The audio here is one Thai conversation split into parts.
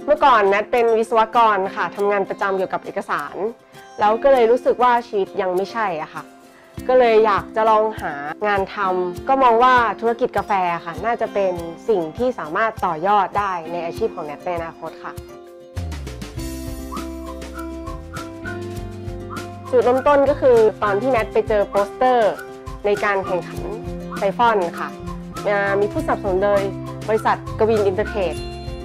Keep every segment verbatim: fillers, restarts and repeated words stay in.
เมื่อก่อนแนทเป็นวิศวกรค่ะทำงานประจำเกี่ยวกับเอกสารแล้วก็เลยรู้สึกว่าชีวิตยังไม่ใช่อะค่ะก็เลยอยากจะลองหางานทำก็มองว่าธุรกิจกาแฟค่ะน่าจะเป็นสิ่งที่สามารถต่อยอดได้ในอาชีพของแนทในอนาคตค่ะจุดเริ่มต้นก็คือตอนที่แนทไปเจอโปสเตอร์ในการแข่งขันไซฟอนค่ะมีผู้สนับสนุนโดยบริษัทกวินอินเตอร์เทรด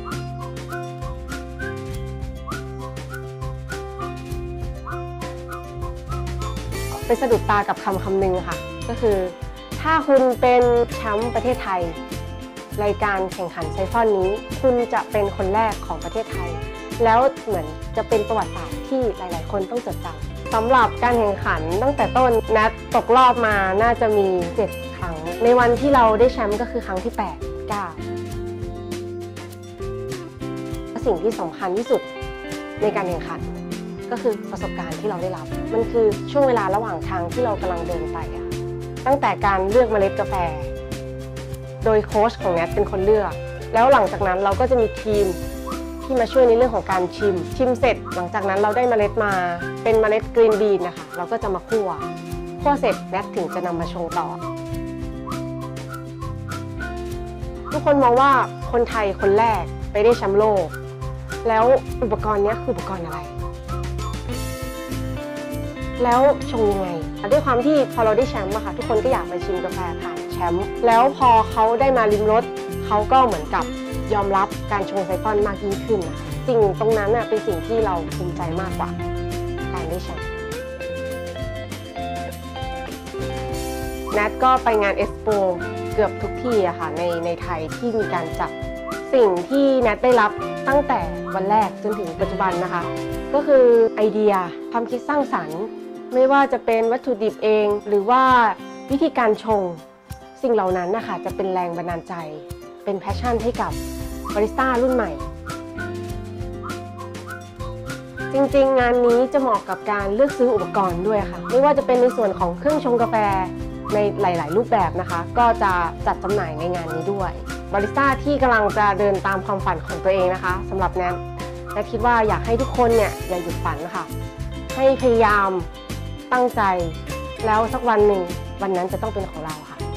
ไปสะดุดตากับคำคำหนึ่งค่ะก็คือถ้าคุณเป็นแชมป์ประเทศไทยรายการแข่งขันไซฟอนนี้คุณจะเป็นคนแรกของประเทศไทยแล้วเหมือนจะเป็นประวัติศาสตร์ที่หลายๆคนต้องจดจำสำหรับการแข่งขันตั้งแต่ต้นแนทตกรอบมาน่าจะมีเจ็ดครั้งในวันที่เราได้แชมป์ก็คือครั้งที่แปด เก้าสิ่งที่สำคัญที่สุดในการแข่งขันก็คือประสบการณ์ที่เราได้รับมันคือช่วงเวลาระหว่างทางที่เรากำลังเดินไปอะตั้งแต่การเลือกเมล็ดกาแฟโดยโค้ชของแนทเป็นคนเลือกแล้วหลังจากนั้นเราก็จะมีทีมที่มาช่วยในเรื่องของการชิมชิมเสร็จหลังจากนั้นเราได้เมล็ดมาเป็นเมล็ดกรีนบีนนะคะเราก็จะมาคั่วคั่วเสร็จแนทถึงจะนำมาชงต่อทุกคนมองว่าคนไทยคนแรกไปได้แชมป์โลกแล้วอุปกรณ์นี้คืออุปกรณ์อะไรแล้วชงยังไงด้วยความที่พอเราได้แชมป์อะค่ะทุกคนก็อยากมาชิมกาแฟผ่านแชมป์แล้วพอเขาได้มาลิ้มรสเขาก็เหมือนกับยอมรับการชงไซฟอนมากยิ่งขึ้นนะคะสิ่งตรงนั้นเป็นสิ่งที่เราภูมิใจมากกว่าการได้แชมป์แนทก็ไปงานเอ็กซ์โปเกือบทุกที่อะค่ะในในไทยที่มีการจัดสิ่งที่แนทได้รับตั้งแต่วันแรกจนถึงปัจจุบันนะคะก็คือไอเดียความคิดสร้างสรรค์ไม่ว่าจะเป็นวัตถุดิบเองหรือว่าวิธีการชงสิ่งเหล่านั้นนะคะจะเป็นแรงบันดาลใจเป็นแพชชั่นให้กับบาริสต้ารุ่นใหม่จริงๆงานนี้จะเหมาะกับการเลือกซื้ออุปกรณ์ด้วยค่ะไม่ว่าจะเป็นในส่วนของเครื่องชงกาแฟในหลายๆรูปแบบนะคะก็จะจัดจำหน่ายในงานนี้ด้วยบาริสต้าที่กำลังจะเดินตามความฝันของตัวเองนะคะสำหรับแนทและคิดว่าอยากให้ทุกคนเนี่ยอย่าหยุดฝันค่ะให้พยายามตั้งใจแล้วสักวันหนึ่งวันนั้นจะต้องเป็นของเราค่ะ